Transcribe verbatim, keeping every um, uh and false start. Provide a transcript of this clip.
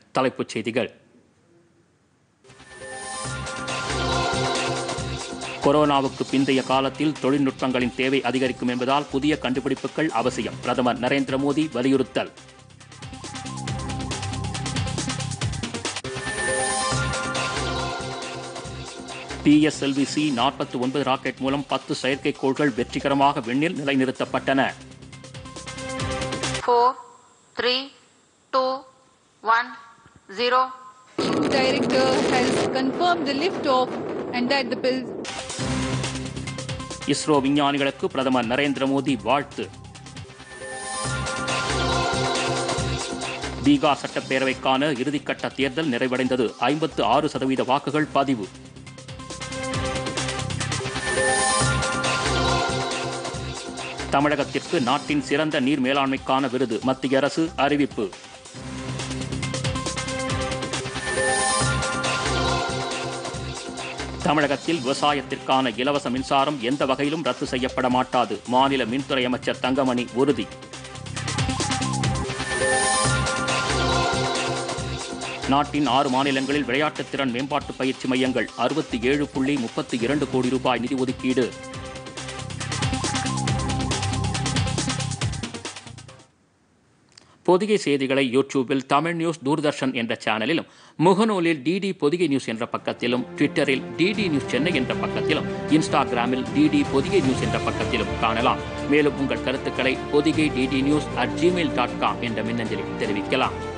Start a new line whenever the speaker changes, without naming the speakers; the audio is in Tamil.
தலைப்புச் செய்திகள். கொரோனாவுக்கு பிந்தைய காலத்தில் தொழில்நுட்பங்களின் தேவை அதிகரிக்கும் என்பதால் புதிய கண்டுபிடிப்புகள் அவசியம். பிரதமர் நரேந்திர மோடி வலியுறுத்தல். P S L V C நாற்பத்தி ஒன்பது ராக்கெட் மூலம் பத்து செயற்கைக்கோள்கள் வெற்றிகரமாக விண்ணில் நிலைநிறுத்தப்பட்டன.
four, three, two, one, zero.
Director has confirmed the lift-off and that the bill.
ISRO விஞ்ஞானிகளுக்கு பிரதமர் நரேந்திர மோடி வாழ்த்து. பீகார் சட்டப்பேரவைக்கான இறுதிக்கட்ட தேர்தல் நிறைவடைந்தது. ஐம்பத்து ஆறு சதவீத வாக்குகள் பதிவு. தமிழகத்திற்கு நாட்டின் சிறந்த நீர் மேலாண்மைக்கான விருது மத்திய அரசு அறிவிப்பு. தமிழகத்தில் விவசாயத்திற்கான இலவச மின்சாரம் எந்த வகையிலும் ரத்து செய்யப்பட மாட்டாது. மாநில மின்துறை அமைச்சர் தங்கமணி உறுதி. நாட்டின் ஆறு மாநிலங்களில் விளையாட்டுத் திறன் மேம்பாட்டு பயிற்சி மையங்கள் அறுபத்தி ஏழு புள்ளி முப்பத்தி இரண்டு கோடி ரூபாய் நிதி ஒதுக்கீடு. பொதிகை செய்திகளை யூடியூபில் தமிழ் நியூஸ் தூர்தர்ஷன் என்ற சேனலிலும், முகநூலில் டிடி பொதிகை நியூஸ் என்ற பக்கத்திலும், ட்விட்டரில் டிடி நியூஸ் சென்னை என்ற பக்கத்திலும், இன்ஸ்டாகிராமில் டிடி பொதிகை நியூஸ் என்ற பக்கத்திலும் காணலாம். மேலும் உங்கள் கருத்துக்களை Podhigai DD news at Gmail dot com என்ற மின்னஞ்சலில் தெரிவிக்கலாம்.